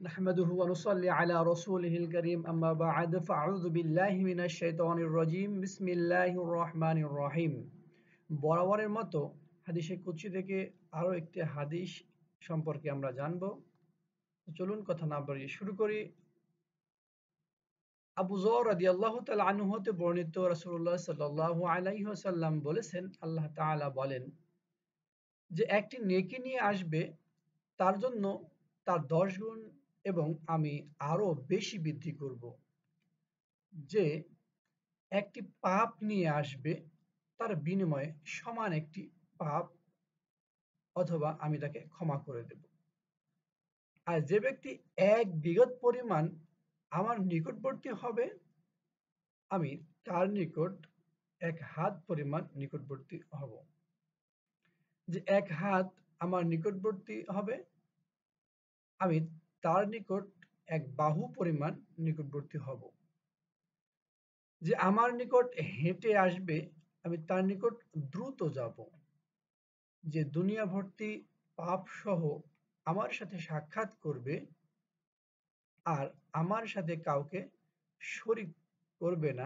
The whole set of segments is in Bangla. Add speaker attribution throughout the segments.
Speaker 1: نحمده ونصلي على رسوله الكريم أما بعد فأعوذ بالله من الشيطان الرجيم بسم الله الرحمن الرحيم বরাবরের মতো হাদিসে কুদসি থেকে আরো একটি হাদিস সম্পর্কে আমরা জানব। চলুন কথা না বাড়িয়ে শুরু করি। আবু যর রাদিয়াল্লাহু তাআলা আনহু হতে বর্ণিত রাসূলুল্লাহ সাল্লাল্লাহু আলাইহি ওয়াসাল্লাম বলেছেন, আল্লাহ তাআলা বলেন যে একটি নেকি নিয়ে আসবে, তার জন্য তার 10 গুণ এবং আমি আরো বেশি বৃদ্ধি করব। যে একটি পাপ নিয়ে আসবে, তার বিনিময়ে সমান একটি পাপ অথবা আমি তাকে ক্ষমা করে দেব। আর যে ব্যক্তি 1 বিঘত পরিমাণ আমার নিকটবর্তী হবে, আমি তার নিকট 1 হাত পরিমাণ নিকটবর্তী হব। যে 1 হাত আমার নিকটবর্তী হবে, আমি তার নিকট 1 বাহু পরিমাণ নিকটবর্তী হব। যে আমার নিকট হেঁটে আসবে, আমি তার নিকট দ্রুত যাব। যে দুনিয়া ভর্তি পাপ সহ আমার সাথে সাক্ষাৎ করবে আর আমার সাথে কাউকে শরীক করবে না,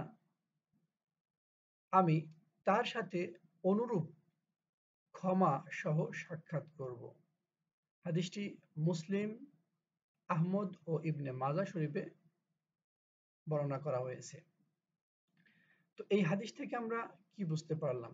Speaker 1: আমি তার সাথে অনুরূপ ক্ষমা সহ সাক্ষাৎ করব। হাদিসটি মুসলিম, আহমদ ও ইবনে মাজাহ শরীফে বর্ণনা করা হয়েছে। তো এই হাদিস থেকে আমরা কি বুঝতে পারলাম?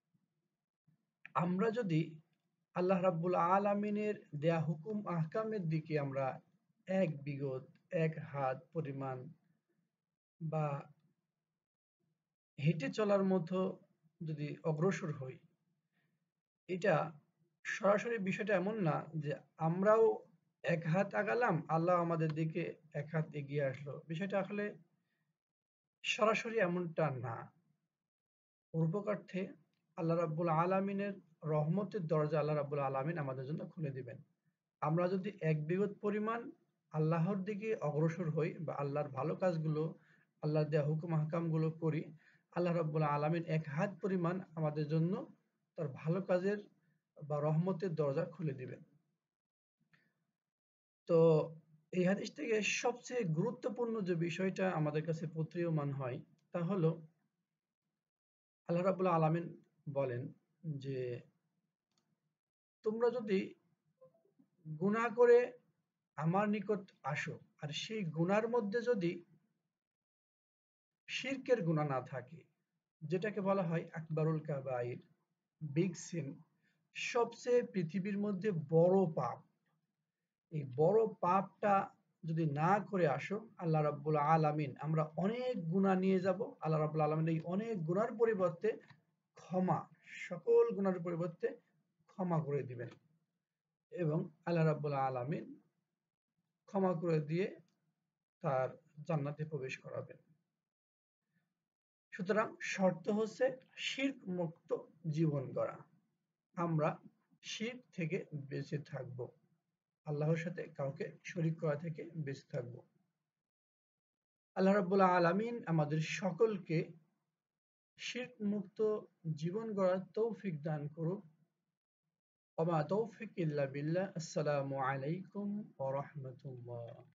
Speaker 1: আমরা যদি আল্লাহ রাব্বুল আলামিনের দেয়া হুকুম আহকামের দিকে আমরা 1 বিঘত 1 হাত পরিমাণ বা হেঁটে চলার মতো যদি অগ্রসর হই, এটা সরাসরি বিষয়টা এমন না যে আমরাও 1 হাত আগালাম, আল্লাহ আমাদের দিকে 1 হাত এগিয়ে আসলো। বিষয়টা আসলে সরাসরি এমনটা না। পূর্বকার্থে আল্লাহ রাব্বুল আলামিনের রহমতের দরজা আল্লাহ রাব্বুল আলামিন আমাদের জন্য খুলে দিবেন। আমরা যদি 1 বিঘত পরিমাণ আল্লাহর দিকে অগ্রসর হই বা আল্লাহর ভালো কাজগুলো, আল্লাহর দেয়া হুকুম আহকামগুলো করি, আল্লাহ রাব্বুল আলামিন 1 হাত পরিমাণ আমাদের জন্য তার ভালো কাজের বা রহমতের দরজা খুলে দিবেন। তো এই হাদিস থেকে সবচেয়ে গুরুত্বপূর্ণ যে বিষয়টা আমাদের কাছে প্রতীয়মান হয়, তা হলো আল্লাহ রাব্বুল আলামিন বলেন যে তোমরা যদি গুনাহ করে আমার নিকট আসো আর সেই গুনার মধ্যে যদি শিরকের গুনাহ না থাকে, যেটাকে বলা হয় আকবারুল কাবাইর, বিগ সিন, সবচেয়ে পৃথিবীর মধ্যে বড় পাপ, এই বড় পাপটা যদি না করে আসো, আল্লাহ রাব্বুল আলামিন আমরা অনেক গুনাহ নিয়ে যাব। আল্লাহ রাব্বুল আলামিন এই অনেক গুনার পরিবর্তে ক্ষমা, সকল গুনার পরিবর্তে ক্ষমা করে দিবেন এবং আল্লাহ রাব্বুল আলামিন ক্ষমা করে দিয়ে তার জান্নাতে প্রবেশ করাবেন। সুতরাং শর্ত হচ্ছে শিরক মুক্ত জীবন গড়া। আমরা শিরক থেকে বেঁচে থাকব, আল্লাহর সাথে কাউকে শরীক করা থেকে বেঁচে থাকব। আল্লাহ রাব্বুল আলামিন আমাদের সকলকে শিরক মুক্ত জীবন গড়ার তৌফিক দান করুক। ওয়া মা তৌফিক ইল্লা বিল্লাহ। আসসালামু আলাইকুম ওয়া রাহমাতুল্লাহ।